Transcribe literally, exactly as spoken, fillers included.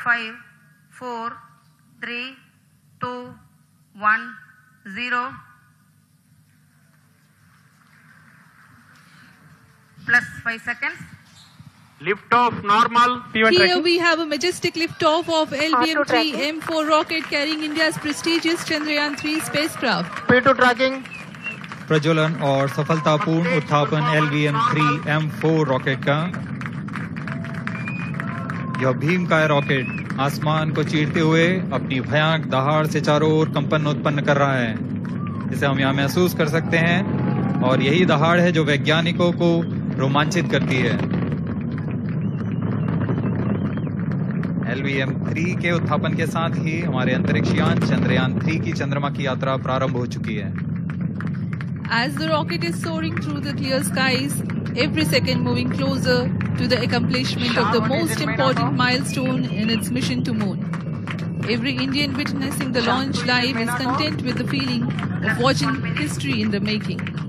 five, four, three, two, one, zero. Plus five seconds. Lift off normal. Here tracking. We have a majestic lift off of L V M three M four rocket carrying India's prestigious Chandrayaan three spacecraft. P two tracking. प्रज्वलन और सफलतापूर्ण उत्थापन L V M three M four rocket का। यह भीमकाय rocket आसमान को चीरते हुए अपनी भयानक दहाड़ से चारों ओर कंपन उत्पन्न कर रहा है। इसे हम यहाँ महसूस कर सकते हैं और यही दहाड़ है जो वैज्ञानिकों को रोमांचित करती है। एल वी एम थ्री के उत्थापन के साथ ही हमारे अंतरिक्ष यान चंद्रयान थ्री की चंद्रमा की यात्रा प्रारंभ हो चुकी है। As the rocket is soaring through the clear skies, every second moving closer to the accomplishment of the most important milestone in its mission to moon. Every Indian witnessing the launch live is content with the feeling of watching history in the making.